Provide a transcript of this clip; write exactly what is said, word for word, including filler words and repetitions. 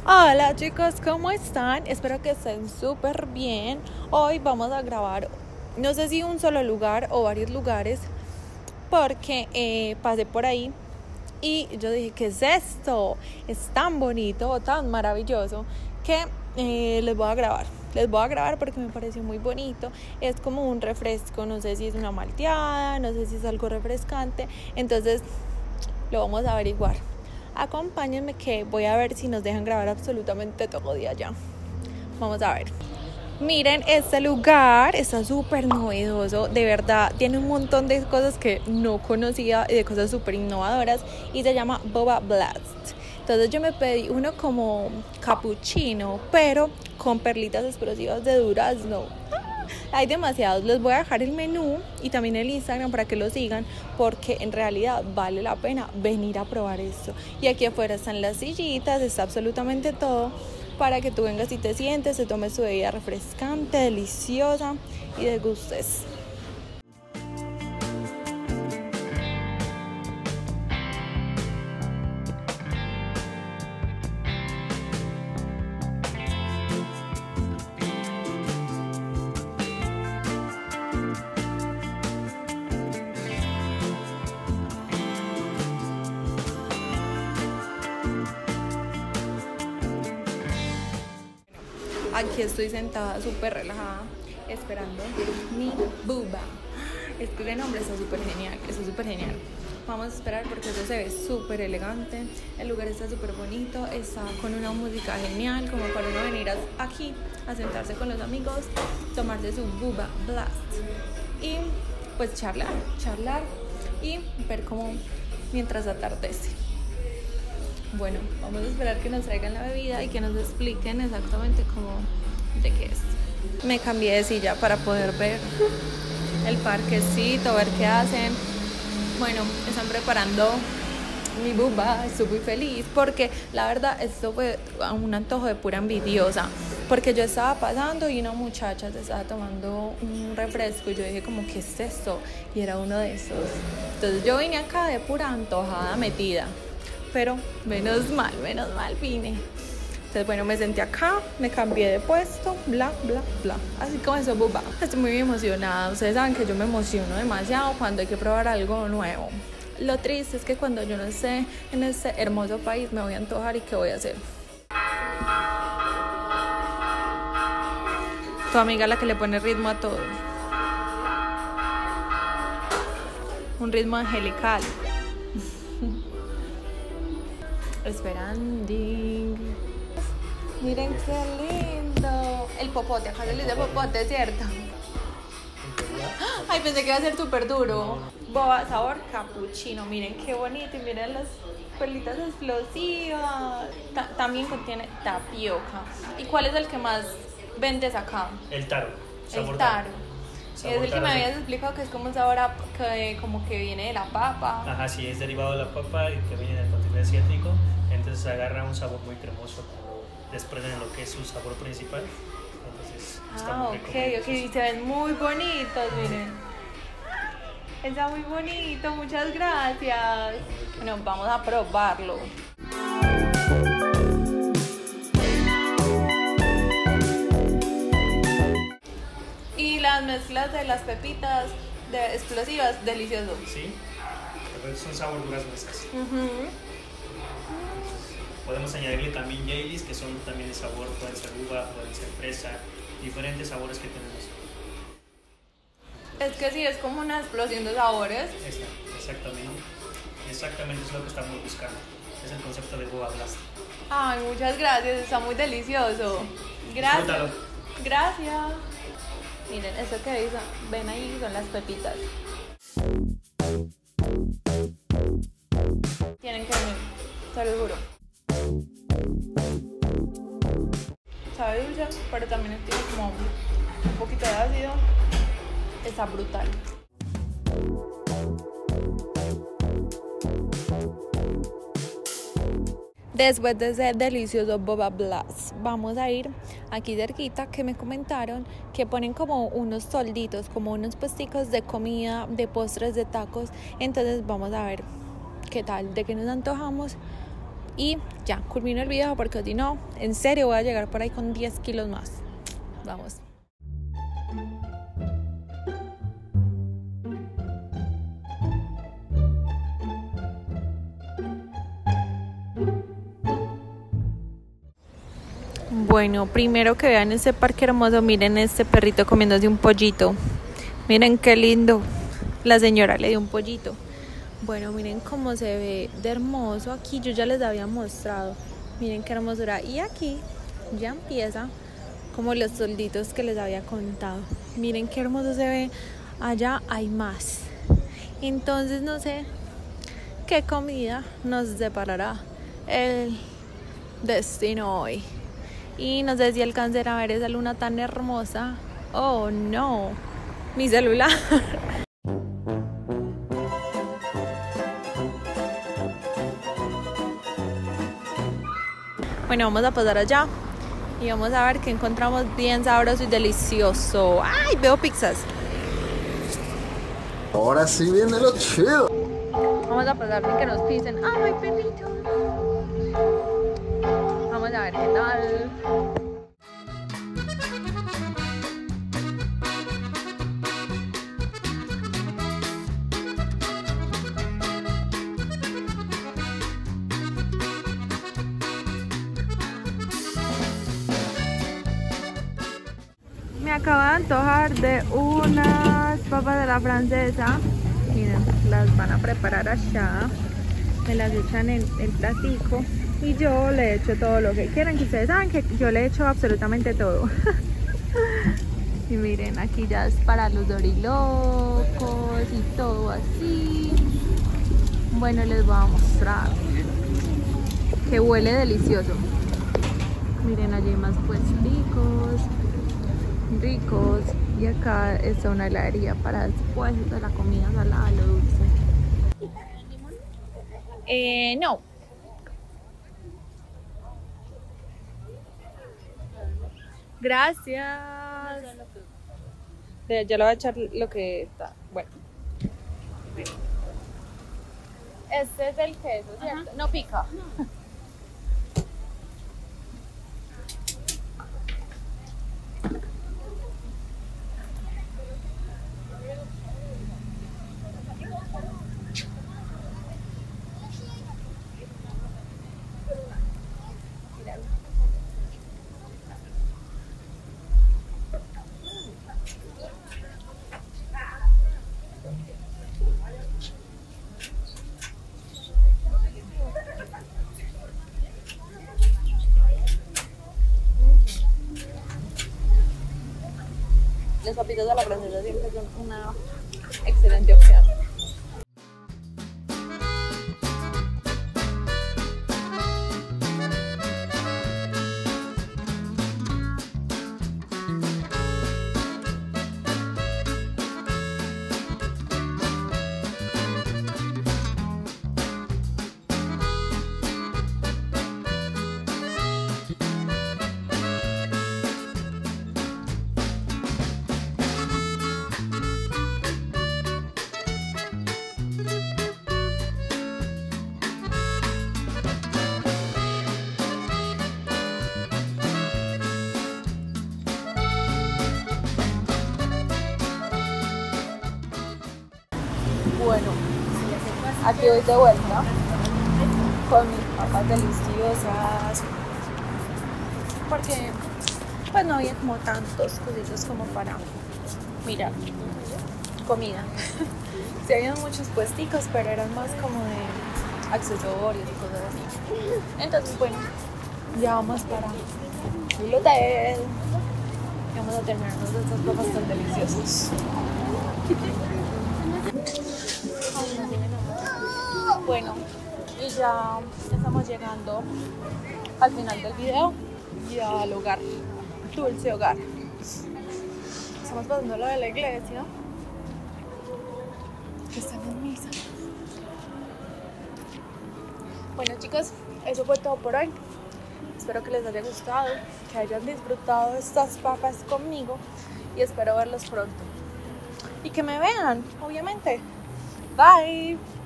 Hola chicos, ¿cómo están? Espero que estén súper bien. Hoy vamos a grabar, no sé si un solo lugar o varios lugares, porque eh, pasé por ahí y yo dije, ¿qué es esto? Es tan bonito, tan maravilloso, que eh, les voy a grabar. Les voy a grabar porque me pareció muy bonito. Es como un refresco, no sé si es una malteada, no sé si es algo refrescante. Entonces lo vamos a averiguar. Acompáñenme que voy a ver si nos dejan grabar absolutamente todo de allá. Vamos a ver. Miren, este lugar está súper novedoso, de verdad, tiene un montón de cosas que no conocía y de cosas súper innovadoras y se llama Boba Blast. Entonces yo me pedí uno como cappuccino, pero con perlitas explosivas de durazno. Hay demasiados, les voy a dejar el menú y también el Instagram para que lo sigan, porque en realidad vale la pena venir a probar esto. Y aquí afuera están las sillitas, está absolutamente todo para que tú vengas y te sientes, te tomes tu bebida refrescante, deliciosa y degustes. Aquí estoy sentada súper relajada, esperando mi buba. Es que el nombre está súper genial, está súper genial. Vamos a esperar porque eso se ve súper elegante. El lugar está súper bonito, está con una música genial, como para uno venir aquí a sentarse con los amigos, tomarse su buba blast y pues charlar, charlar y ver cómo mientras atardece. Bueno, vamos a esperar que nos traigan la bebida y que nos expliquen exactamente cómo, de qué es. Me cambié de silla para poder ver el parquecito, ver qué hacen. Bueno, están preparando mi buba, estoy muy feliz porque la verdad esto fue un antojo de pura envidiosa, porque yo estaba pasando y una muchacha se estaba tomando un refresco y yo dije como, ¿qué es esto? Y era uno de esos. Entonces yo vine acá de pura antojada metida. Pero menos mal, menos mal vine. Entonces bueno, me senté acá, me cambié de puesto, bla, bla, bla. Así como eso, buba. Estoy muy emocionada. Ustedes saben que yo me emociono demasiado cuando hay que probar algo nuevo. Lo triste es que cuando yo no esté en este hermoso país me voy a antojar y ¿qué voy a hacer? Tu amiga la que le pone ritmo a todo. Un ritmo angelical. Esperando. Miren qué lindo. El popote, acá se le dice popote, ¿cierto? Ay, pensé que iba a ser súper duro. Boba, sabor cappuccino. Miren qué bonito. Y miren las perlitas explosivas. Ta- también contiene tapioca. ¿Y cuál es el que más vendes acá? El taro. El taro. Es el que me habías explicado que es como un sabor a, que como que viene de la papa. Ajá, sí, es derivado de la papa y que viene del continente asiático. Entonces agarra un sabor muy cremoso cuando desprenden lo que es su sabor principal. Entonces está Ah, muy ok, rico, ok, y se ven muy bonitos, miren. Está muy bonito, muchas gracias. Bueno, vamos a probarlo. Y las mezclas de las pepitas de explosivas, delicioso. Sí, son sabor duras mesas. Uh-huh. Podemos añadirle también Jailis, que son también de sabor, pueden ser uva, pueden ser fresa, diferentes sabores que tenemos. Es que sí, es como una explosión de sabores. Esta, exactamente. Exactamente es lo que estamos buscando. Es el concepto de Boba Blast. Ay, muchas gracias, está muy delicioso. Gracias. Disfrútalo. Gracias. Miren, eso que dicen, ven ahí, son las pepitas. Tienen que venir, te lo juro. Sabe dulce, pero también tiene como un poquito de ácido. Está brutal. Después de ese delicioso Boba Blast, vamos a ir aquí cerquita, que me comentaron que ponen como unos tolditos, como unos puesticos de comida, de postres, de tacos. Entonces vamos a ver qué tal, de qué nos antojamos Y ya, culmino el video porque si no, en serio voy a llegar por ahí con diez kilos más. Vamos. Bueno, primero que vean este parque hermoso, miren este perrito comiéndose un pollito. Miren qué lindo. La señora le dio un pollito. Bueno, miren cómo se ve de hermoso aquí. Yo ya les había mostrado. Miren qué hermosura. Y aquí ya empieza como los solditos que les había contado. Miren qué hermoso se ve. Allá hay más. Entonces no sé qué comida nos separará el destino hoy. Y no sé si alcancen a ver esa luna tan hermosa. Oh no, mi celular. Bueno, vamos a pasar allá y vamos a ver qué encontramos bien sabroso y delicioso. ¡Ay! Veo pizzas. Ahora sí viene lo chido. Vamos a pasar sin que nos pisen. ¡Ay, perrito! Vamos a ver qué tal. Me acabo de antojar de unas papas de la francesa. Miren, las van a preparar allá. Me las echan en el platico y yo le echo todo lo que quieran, que ustedes saben que yo le echo absolutamente todo. Y miren, aquí ya es para los dorilocos y todo así. Bueno, les voy a mostrar que huele delicioso. Miren, allí hay más puesticos ricos y acá está una heladería para después de la comida salada, lo dulce. Eh, no. Gracias. Ya le voy a echar lo que está. Bueno. Este es el queso, ¿cierto? Ajá. No pica. No. Las papitas de la francesa siempre son una excelente opción. Bueno, aquí voy de vuelta con mis papas deliciosas porque pues no había como tantos cositos como para mirar comida. Sí había muchos puesticos, pero eran más como de accesorios y cosas así. Entonces bueno, ya vamos para el hotel y vamos a terminarnos de estas papas tan deliciosas. Bueno, y ya estamos llegando al final del video y al hogar, dulce hogar. Estamos pasando lo de la iglesia, que están en misa. Bueno chicos, eso fue todo por hoy. Espero que les haya gustado, que hayan disfrutado de estas papas conmigo y espero verlos pronto. Y que me vean, obviamente. Bye.